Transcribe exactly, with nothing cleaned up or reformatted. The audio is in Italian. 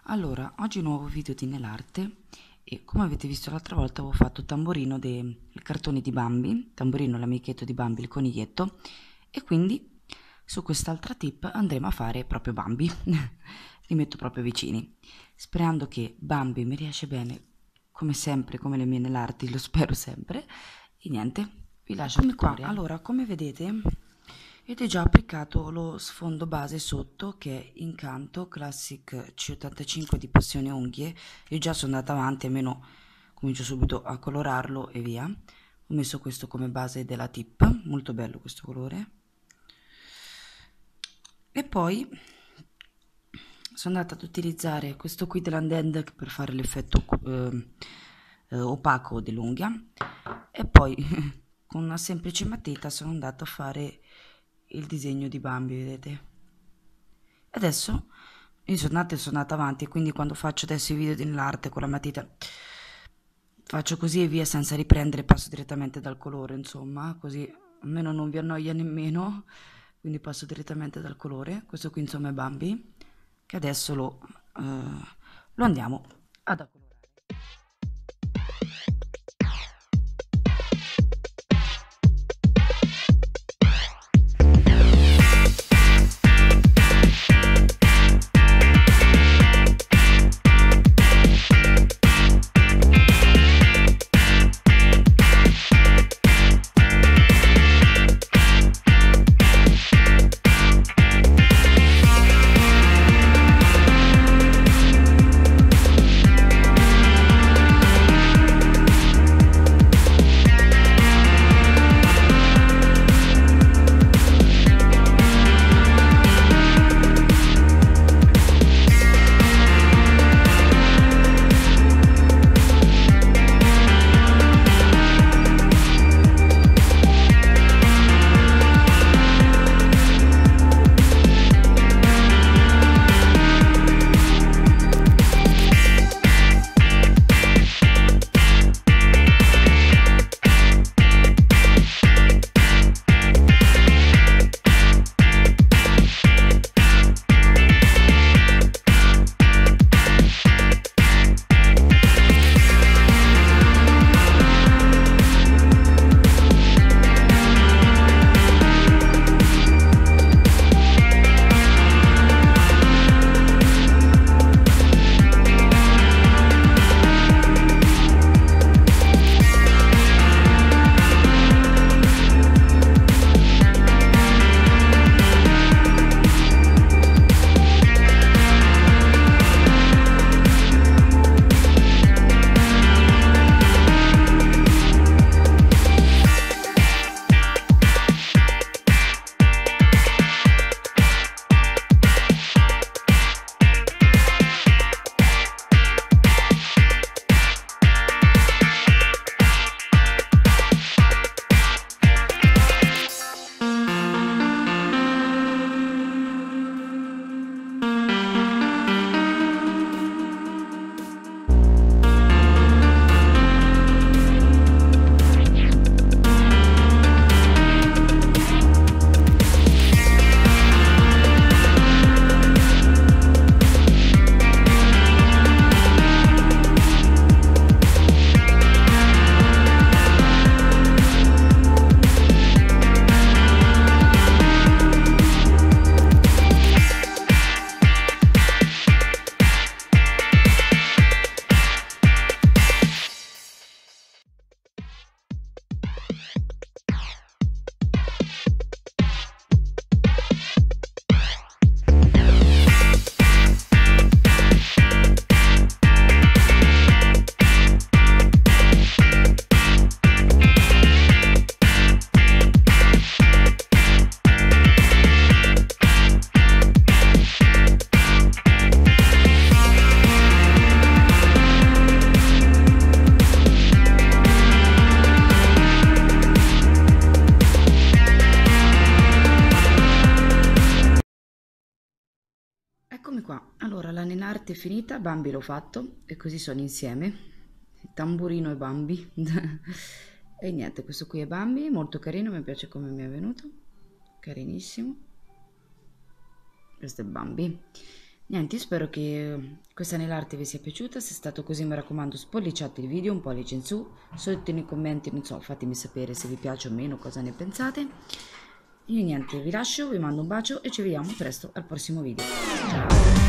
Allora, oggi un nuovo video di Nell'arte e come avete visto l'altra volta avevo fatto Tamburino dei cartoni di Bambi, Tamburino l'amichetto di Bambi, il coniglietto, e quindi su quest'altra tip andremo a fare proprio Bambi, li metto proprio vicini, sperando che Bambi mi riesce bene, come sempre, come le mie Nell'arte, lo spero sempre, e niente, vi lascio il tutorial. Allora, come vedete, ed è già applicato lo sfondo base sotto che è Incanto Classic C ottantacinque di Passione Unghie. Io già sono andata avanti, almeno comincio subito a colorarlo e via. Ho messo questo come base della tip, molto bello questo colore. E poi sono andata ad utilizzare questo qui dell'Undead per fare l'effetto eh, eh, opaco dell'unghia, e poi con una semplice matita sono andata a fare il disegno di Bambi, vedete? Adesso io sono andata e sono andata avanti, quindi quando faccio adesso i video dell'arte con la matita faccio così e via senza riprendere, passo direttamente dal colore, insomma, così almeno non vi annoia nemmeno, quindi passo direttamente dal colore. Questo qui insomma è Bambi, che adesso lo, eh, lo andiamo ad accolorare. Eccomi qua, allora la Nell'arte è finita, Bambi l'ho fatto e così sono insieme, Tamburino e Bambi. E niente, questo qui è Bambi, molto carino, mi piace come mi è venuto, carinissimo. Questo è Bambi. Niente, io spero che questa nail vi sia piaciuta, se è stato così mi raccomando spolliciate il video, un pollice in su, sotto nei commenti, non so, fatemi sapere se vi piace o meno, cosa ne pensate. Io niente, vi lascio, vi mando un bacio e ci vediamo presto al prossimo video. Ciao!